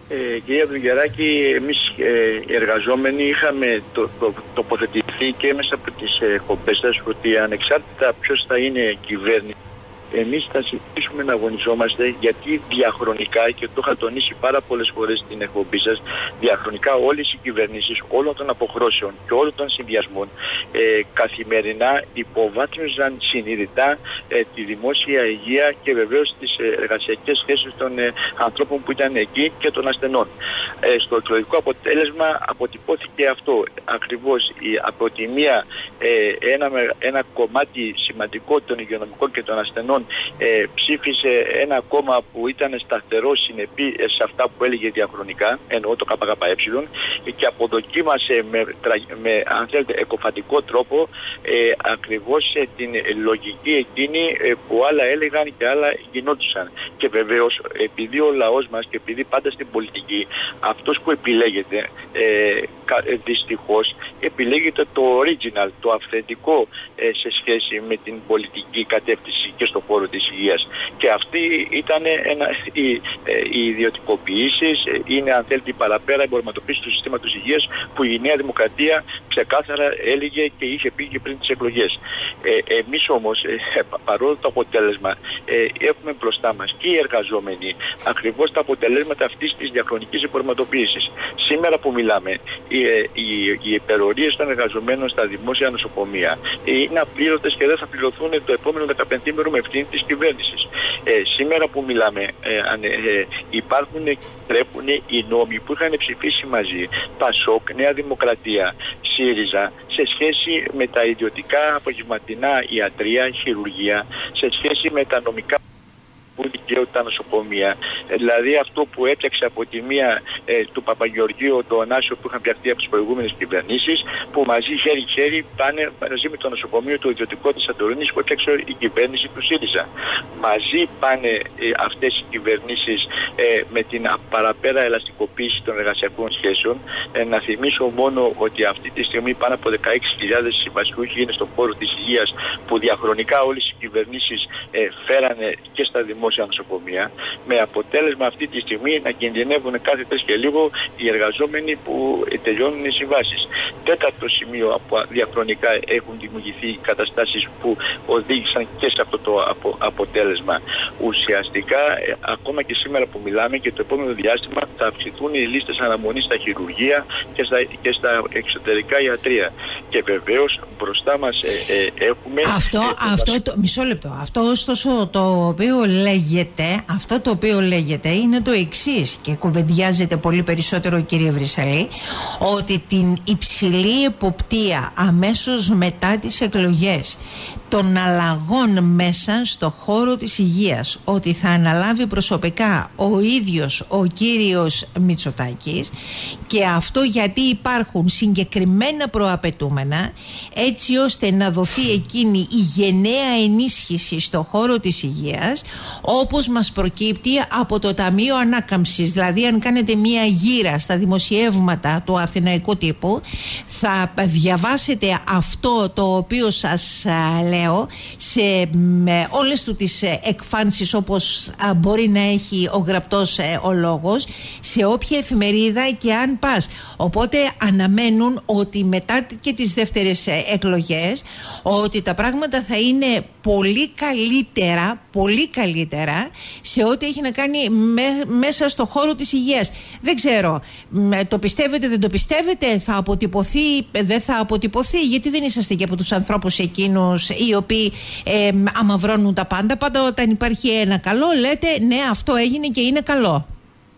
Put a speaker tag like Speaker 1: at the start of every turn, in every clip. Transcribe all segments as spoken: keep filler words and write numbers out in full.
Speaker 1: Ε, κυρία Δουγεράκη, εμείς ε, οι εργαζόμενοι είχαμε το, το, τοποθετηθεί και μέσα από τις εκπομπές σας ότι ανεξάρτητα ποιος θα είναι κυβέρνηση, εμείς θα συνεχίσουμε να αγωνιζόμαστε, γιατί διαχρονικά, και το είχα τονίσει πάρα πολλές φορές στην εκπομπή σας, διαχρονικά όλες οι κυβερνήσεις όλων των αποχρώσεων και όλων των συνδυασμών ε, καθημερινά υποβάθμιζαν συνειδητά ε, τη δημόσια υγεία και βεβαίως τις εργασιακές θέσεις των ε, ανθρώπων που ήταν εκεί και των ασθενών. Ε, στο εκλογικό αποτέλεσμα αποτυπώθηκε αυτό ακριβώς. Η, από τη μία ε, ένα, ένα κομμάτι σημαντικό των υγειονομικών και των ασθενών Ε, ψήφισε ένα κόμμα που ήταν σταθερό, συνεπή σε αυτά που έλεγε διαχρονικά, εννοώ το ΚΚΕ, και αποδοκίμασε με, με αν θέλετε, εκοφαντικό τρόπο ε, ακριβώς ε, την λογική εκείνη ε, που άλλα έλεγαν και άλλα γινόντουσαν. Και βεβαίως, επειδή ο λαός μας, και επειδή πάντα στην πολιτική αυτός που επιλέγεται ε, δυστυχώς επιλέγεται το original, το αυθεντικό ε, σε σχέση με την πολιτική κατεύθυνση και στο χώρο της υγείας. Και αυτή ήταν ένα, οι, οι ιδιωτικοποιήσεις, είναι αν θέλετε η παραπέρα εμπορματοποίηση του συστήματος υγείας που η Νέα Δημοκρατία ξεκάθαρα έλεγε και είχε πει και πριν τις εκλογές. Ε, εμείς όμως, ε, παρόλο το αποτέλεσμα, ε, έχουμε μπροστά μας και οι εργαζόμενοι ακριβώς τα αποτελέσματα αυτής της διαχρονικής εμπορματοποίησης. Σήμερα που μιλάμε, οι, οι, οι υπερορίες των εργαζομένων στα δημόσια νοσοκομεία είναι απλήρωτες και δεν θα πληρωθούν το επόμενο δεκαπεντήμερο με ευθύνη της κυβέρνησης. Ε, σήμερα που μιλάμε, ε, ε, υπάρχουν, τρέπουν οι νόμοι που είχαν ψηφίσει μαζί ΠΑΣΟΚ, Νέα Δημοκρατία, ΣΥΡΙΖΑ, σε σχέση με τα ιδιωτικά απογευματινά ιατρία, χειρουργία, σε σχέση με τα νομικά που δικαιούνται τα νοσοκομεία. Ε, δηλαδή αυτό που έπιαξε από τη μία ε, του Παπαγεωργίου, το Ωνάσιο, που είχαν πιαχτεί από τις προηγούμενες κυβερνήσεις, που μαζί χέρι-χέρι πάνε μαζί με το νοσοκομείο του ιδιωτικού της Σαντορίνης που έπιαξε η κυβέρνηση του ΣΥΡΙΖΑ. Μαζί πάνε ε, αυτές οι κυβερνήσεις ε, με την παραπέρα ελαστικοποίηση των εργασιακών σχέσεων. Ε, να θυμίσω μόνο ότι αυτή τη στιγμή πάνω από δεκαέξι χιλιάδες συμβασιούχοι είναι στον χώρο της υγείας, που διαχρονικά όλες οι κυβερνήσεις ε, φέρανε και στα δημόσια νοσοκομεία, με αποτέλεσμα αυτή τη στιγμή να κινδυνεύουν κάθε τρεις και λίγο οι εργαζόμενοι που τελειώνουν οι συμβάσεις. Τέταρτο σημείο, από διαχρονικά έχουν δημιουργηθεί καταστάσεις που οδήγησαν και σε αυτό το απο, αποτέλεσμα. Ουσιαστικά, ε, ακόμα και σήμερα που μιλάμε και το επόμενο διάστημα, θα αυξηθούν οι λίστες αναμονής στα χειρουργεία και στα, και στα εξωτερικά ιατρία. Και βεβαίως μπροστά μας ε, ε, έχουμε...
Speaker 2: Αυτό, ε, αυτό το, το, μισό λεπτό. Αυτό ωστόσο το οποίο λέγεται, αυτό το οποίο λέγεται είναι το εξής, και κουβεντιάζεται πολύ περισσότερο, κύριε Βρυσαλή, ότι την υψηλή εποπτεία αμέσως μετά τις εκλογές των αλλαγών μέσα στο χώρο της υγείας, ότι θα αναλάβει προσωπικά ο ίδιος ο κύριος Μητσοτάκης, και αυτό γιατί υπάρχουν συγκεκριμένα προαπαιτούμενα έτσι ώστε να δοθεί εκείνη η γενναία ενίσχυση στο χώρο της υγείας, όπως μας προκύπτει από το Ταμείο Ανάκαμψης. Δηλαδή, αν κάνετε μία γύρα στα δημοσιεύματα του αθηναϊκού τύπου, θα διαβάσετε αυτό το οποίο σας λέω σε με όλες του τις εκφάνσεις, όπως α, μπορεί να έχει ο γραπτός ε, ο λόγος, σε όποια εφημερίδα και αν πας. Οπότε αναμένουν ότι μετά και τις δεύτερες ε, εκλογές, ότι τα πράγματα θα είναι πολύ καλύτερα, πολύ καλύτερα σε ό,τι έχει να κάνει με, μέσα στο χώρο της υγείας. Δεν ξέρω, το πιστεύετε, δεν το πιστεύετε, θα αποτυπωθεί, δεν θα αποτυπωθεί? Γιατί δεν είσαστε και από τους ανθρώπους εκείνους οι οποίοι ε, αμαυρώνουν τα πάντα? Πάντα όταν υπάρχει ένα καλό λέτε ναι, αυτό έγινε και είναι καλό.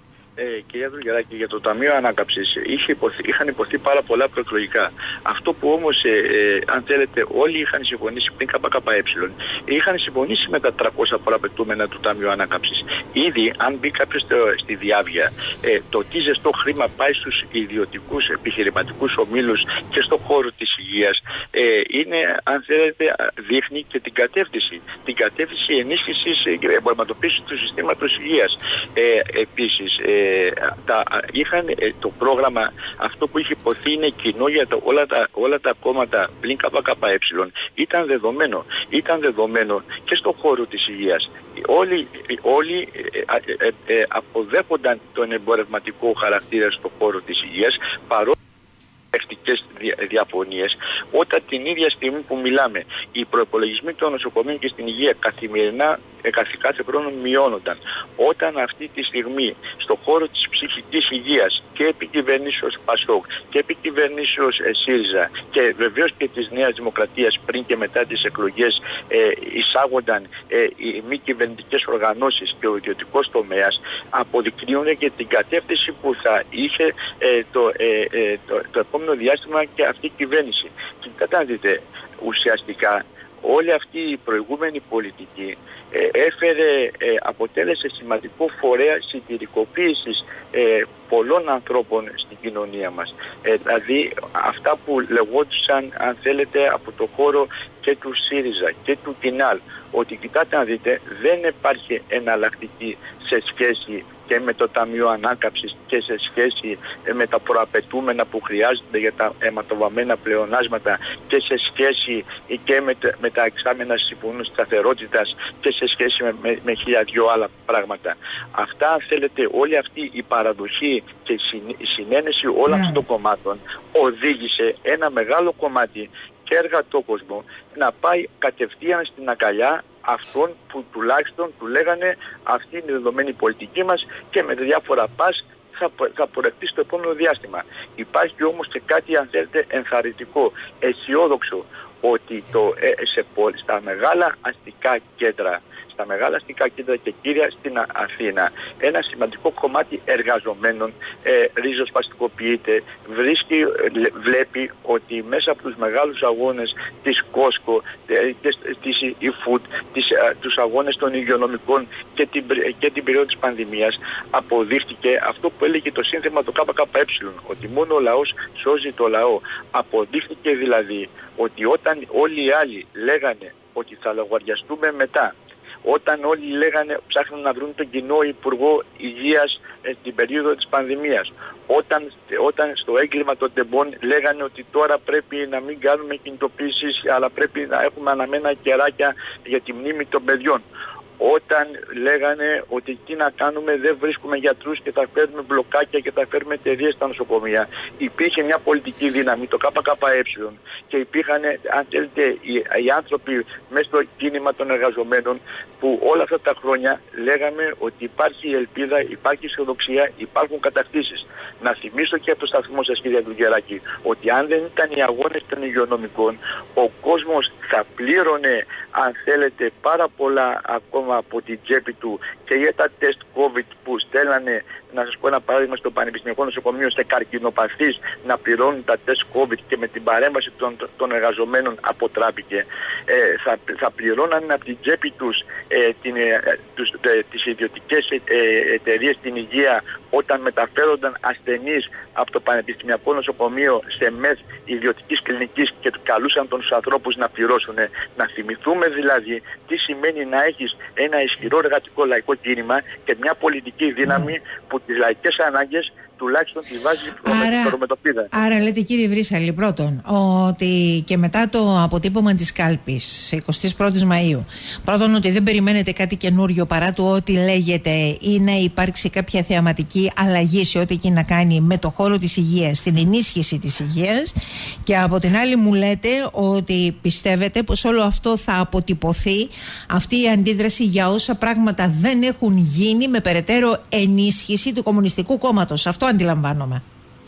Speaker 1: Ε, κυρία Δουγεράκη, για το Ταμείο Ανάκαμψης είχε υποθεί, είχαν υποθεί πάρα πολλά προεκλογικά. Αυτό που όμως, ε, ε, αν θέλετε, όλοι είχαν συμφωνήσει πριν ΚΚΕ, είχαν συμφωνήσει με τα τριακόσια προαπαιτούμενα του Ταμείου Ανάκαμψης. Ήδη, αν μπει κάποιος στη διάβια, ε, το τι ζεστό χρήμα πάει στους ιδιωτικούς επιχειρηματικούς ομίλους και στον χώρο της υγείας, ε, είναι, αν θέλετε, δείχνει και την κατεύθυνση. Την κατεύθυνση ενίσχυσης και εμπορματοποίησης του συστήματος υγείας. Ε, επίσης, ε, ε, τα, είχαν ε, το πρόγραμμα, αυτό που είχε υποθεί είναι κοινό για το, όλα, τα, όλα τα κόμματα πλην ΚΚΕ, ήταν δεδομένο. Ήταν δεδομένο και στον χώρο της υγείας. Όλοι, όλοι ε, ε, ε, αποδέχονταν τον εμπορευματικό χαρακτήρα στον χώρο της υγείας, παρόλο πρακτικές διαφωνίες, όταν την ίδια στιγμή που μιλάμε οι προϋπολογισμοί των νοσοκομείων και στην υγεία καθημερινά κάθε χρόνο μειώνονταν. Όταν αυτή τη στιγμή στον χώρο της ψυχικής υγείας και επί κυβερνήσεως ΠΑΣΟΚ και επί κυβερνήσεως ε, ΣΥΡΙΖΑ και βεβαίως και της Νέας Δημοκρατίας πριν και μετά τις εκλογές ε, εισάγονταν ε, οι μη κυβερνητικές οργανώσεις και ο ιδιωτικός τομέας, αποδεικνύουν και την κατεύθυνση που θα είχε ε, το, ε, ε, το, το επόμενο διάστημα και αυτή η κυβέρνηση. Και κοιτάξτε, ουσιαστικά όλη αυτή η προηγούμενη πολιτική ε, έφερε, ε, αποτέλεσε σημαντικό φορέα συντηρικοποίησης ε, πολλών ανθρώπων στην κοινωνία μας. Ε, δηλαδή αυτά που λεγόντουσαν, αν θέλετε, από το χώρο και του ΣΥΡΙΖΑ και του ΚΙΝΑΛ, ότι κοιτάτε να δείτε, δεν υπάρχει εναλλακτική σε σχέση και με το Ταμείο Ανάκαμψης και σε σχέση με τα προαπαιτούμενα που χρειάζονται για τα αιματοβαμμένα πλεονάσματα και σε σχέση και με, με τα εξάμενα συμφωνού σταθερότητας και σε σχέση με, με, με χίλια δυο άλλα πράγματα. Αυτά, αν θέλετε, όλη αυτή η παραδοχή και η συνένεση όλων αυτών των κομμάτων οδήγησε ένα μεγάλο κομμάτι και εργατόκοσμο να πάει κατευθείαν στην αγκαλιά αυτών που τουλάχιστον του λέγανε αυτή είναι η δεδομένη πολιτική μας και με διάφορα πας θα, θα πορευτεί στο επόμενο διάστημα. Υπάρχει όμως και κάτι, αν θέλετε, ενθαρρυντικό, αισιόδοξο, ότι το, ε, σε, στα μεγάλα αστικά κέντρα, στα μεγάλα αστικά κέντρα και κύρια στην Αθήνα, ένα σημαντικό κομμάτι εργαζομένων ε, ριζοσπαστικοποιείται, βρίσκει, βλέπει ότι μέσα από τους μεγάλους αγώνες της Κόσκο, ε, και της eFood, τις, ε, τους αγώνες των υγειονομικών και την, και την περίοδο της πανδημίας, αποδείχτηκε αυτό που έλεγε το σύνθημα του ΚΚΕ, ότι μόνο ο λαός σώζει το λαό. Αποδείχτηκε δηλαδή ότι όταν όλοι οι άλλοι λέγανε ότι θα λογαριαστούμε μετά, όταν όλοι λέγανε, ψάχνουν να βρουν τον κοινό υπουργό υγείας ε, στην περίοδο της πανδημίας, όταν, όταν στο έγκλημα των τεμπών λέγανε ότι τώρα πρέπει να μην κάνουμε κινητοποίησεις αλλά πρέπει να έχουμε αναμένα κεράκια για τη μνήμη των παιδιών, όταν λέγανε ότι τι να κάνουμε, δεν βρίσκουμε γιατρούς και θα φέρουμε μπλοκάκια και θα φέρουμε εταιρείες στα νοσοκομεία, υπήρχε μια πολιτική δύναμη, το ΚΚΕ, και υπήρχαν, αν θέλετε, οι, οι άνθρωποι μέσα στο κίνημα των εργαζομένων που όλα αυτά τα χρόνια λέγαμε ότι υπάρχει ελπίδα, υπάρχει αισιοδοξία, υπάρχουν κατακτήσεις. Να θυμίσω και από το σταθμό σας, κύριε Δουλγεράκη, ότι αν δεν ήταν οι αγώνες των υγειονομικών, ο κόσμος θα πλήρωνε, αν θέλετε, πάρα πολλά ακόμα από την τσέπη του και για τα τεστ COVID που στέλνανε, να σας πω ένα παράδειγμα, στο Πανεπιστημιακό Νοσοκομείο σε καρκινοπαθείς να πληρώνουν τα τεστ COVID και με την παρέμβαση των, των εργαζομένων αποτράπηκε. Ε, θα, θα πληρώνανε από την τσέπη τους ε, την, ε, τους, ε, τις ιδιωτικές ε, ε, εταιρείες στην υγεία όταν μεταφέρονταν ασθενείς από το Πανεπιστημιακό Νοσοκομείο σε ΜΕΘ ιδιωτικής κλινικής και καλούσαν τους ανθρώπους να πληρώσουν. Να θυμηθούμε δηλαδή τι σημαίνει να έχεις ένα ισχυρό εργατικό λαϊκό κίνημα και μια πολιτική δύναμη που τις λαϊκές ανάγκες τουλάχιστον τη βάζει προμετωπίδα.
Speaker 2: Άρα λέτε, κύριε Βρύσαλη, πρώτον ότι και μετά το αποτύπωμα της κάλπης εικοστή πρώτη Μαΐου, πρώτον ότι δεν περιμένετε κάτι καινούριο παρά το ότι λέγεται ή να υπάρξει κάποια θεαματική αλλαγή σε ό,τι έχει να κάνει με το χώρο της υγείας, την ενίσχυση της υγείας, και από την άλλη μου λέτε ότι πιστεύετε πως όλο αυτό θα αποτυπωθεί, αυτή η αντίδραση, για όσα πράγματα δεν έχουν γίνει με περαιτέρω ενίσχυση του Κομμουνιστικού Κόμματος. Αυτό αντιλαμβάνομαι.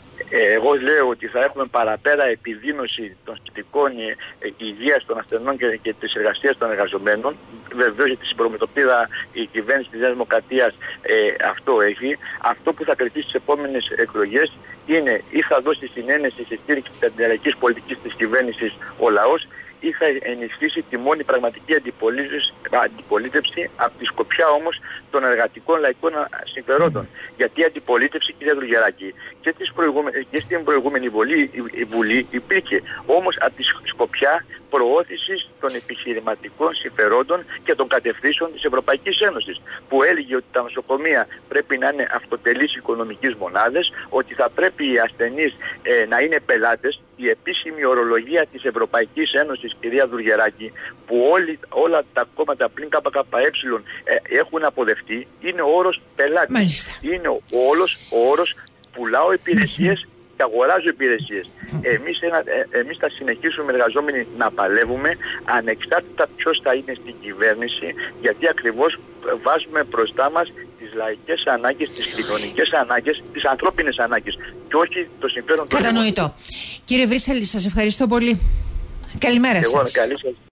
Speaker 1: Εγώ λέω ότι θα έχουμε παραπέρα επιδείνωση των συνθηκών υγείας των ασθενών και, και της εργασίας των εργαζομένων. Βεβαίως για τη συμπρομετωπίδα η κυβέρνηση της Νέας Δημοκρατίας ε, αυτό έχει. Αυτό που θα κρατήσει στις επόμενες εκλογές είναι ή θα δώσει συνένεση στη στήριξη της αντιλαϊκής πολιτικής της κυβέρνησης ο λαός, ή θα ενισχύσει τη μόνη πραγματική αντιπολίτευση, αντιπολίτευση από τη σκοπιά όμως των εργατικών λαϊκών συμφερόντων. Mm. Γιατί η αντιπολίτευση, κύριε Δουλγεράκη, και, και στην προηγούμενη Βουλή, η Βουλή υπήρχε, όμως από τη σκοπιά προώθησης των επιχειρηματικών συμφερόντων και των κατευθύνσεων της Ευρωπαϊκής Ένωσης, που έλεγε ότι τα νοσοκομεία πρέπει να είναι αυτοτελείς οικονομικής μονάδες, ότι θα πρέπει οι ασθενείς ε, να είναι πελάτες. Η επίσημη ορολογία της Ευρωπαϊκής Ένωσης, κυρία Δουργεράκη, που όλοι, όλα τα κόμματα πλην ΚΚΕ ε, έχουν αποδεχτεί, είναι ο όρος πελάτη.
Speaker 2: Μάλιστα.
Speaker 1: Είναι ο, όλος, ο όρος πουλάω υπηρεσίες και αγοράζω υπηρεσίες. Εμείς, ένα, ε, εμείς θα συνεχίσουμε εργαζόμενοι να παλεύουμε ανεξάρτητα ποιος θα είναι στην κυβέρνηση, γιατί ακριβώς βάζουμε μπροστά μας τις λαϊκές ανάγκες, τις κοινωνικές ανάγκες, τις ανθρώπινες ανάγκες και όχι το συμφέρον του.
Speaker 2: Κατανοητό. Κύριε Βρύσσαλη, σας ευχαριστώ πολύ. Καλημέρα σας.
Speaker 1: Εγώ, καλή σας.